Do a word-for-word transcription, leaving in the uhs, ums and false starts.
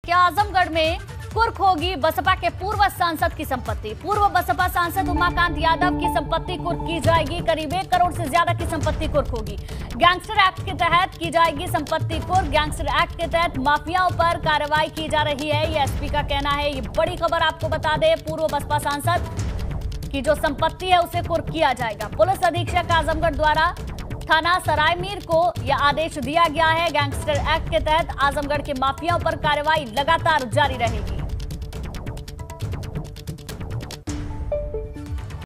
कि आजमगढ़ में कुर्क होगी बसपा के पूर्व सांसद की संपत्ति। पूर्व बसपा सांसद उमाकांत यादव की संपत्ति कुर्क की जाएगी। करीब एक करोड़ से ज्यादा की संपत्ति कुर्क होगी। गैंगस्टर एक्ट के तहत की जाएगी संपत्ति कुर्क। गैंगस्टर एक्ट के तहत माफियाओं पर कार्रवाई की जा रही है, ये एसपी का कहना है। ये बड़ी खबर आपको बता दें, पूर्व बसपा सांसद की जो संपत्ति है उसे कुर्क किया जाएगा। पुलिस अधीक्षक आजमगढ़ द्वारा थाना सरायमीर को यह आदेश दिया गया है। गैंगस्टर एक्ट के तहत आजमगढ़ के माफियाओं पर कार्रवाई लगातार जारी रहेगी।